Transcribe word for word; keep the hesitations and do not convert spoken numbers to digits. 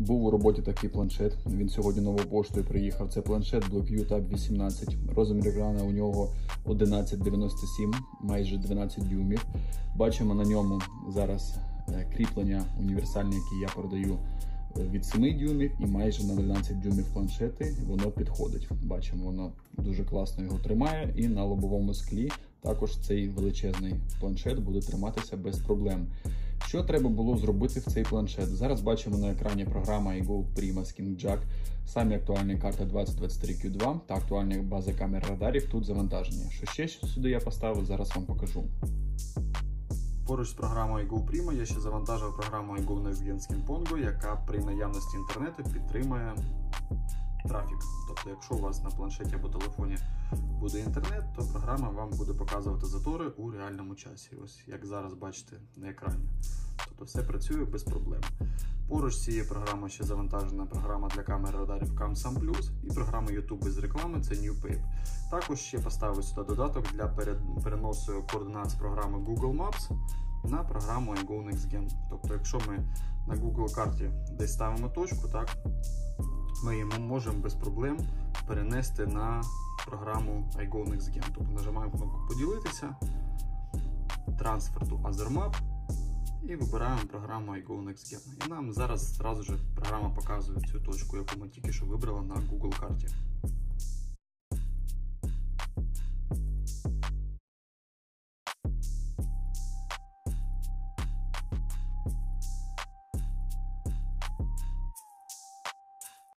Був у роботі такий планшет, він сьогодні новою поштою приїхав. Це планшет BlockView Tab вісімнадцять. Розмір екрану у нього одинадцять дев'яносто сім, майже дванадцять дюймів. Бачимо на ньому зараз кріплення універсальне, яке я продаю, від семи дюймів і майже на дванадцять дюймів планшети. Воно підходить. Бачимо, воно дуже класно його тримає, і на лобовому склі також цей величезний планшет буде триматися без проблем. Що треба було зробити в цей планшет? Зараз бачимо на екрані програма iGo Prima Skin Jack, самі актуальні карти двадцять двадцять три Q два та актуальні бази камер радарів тут завантажені. Що ще сюди я поставив, зараз вам покажу. Поруч з програмою iGo Prima я ще завантажив програму iGo NextGen Skin Pongo, яка при наявності інтернету підтримує трафік. Тобто, якщо у вас на планшеті або телефоні буде інтернет, то програма вам буде показувати затори у реальному часі. Ось як зараз бачите на екрані. Тобто все працює без проблем. Поруч з цією програмою ще завантажена програма для камер радарів CamSam Plus і програма YouTube без реклами, це NewPape. Також ще поставив сюди додаток для переносу координат з програми Google Maps на програму iGo NextGen. Тобто, якщо ми на Google карті десь ставимо точку, так, ми її можемо без проблем перенести на програму iGo NextGen. Тобто нажимаємо кнопку «Поділитися», «Transfer to Other Map» і вибираємо програму iGo NextGen. І нам зараз одразу ж програма показує цю точку, яку ми тільки що вибрали на Google карті.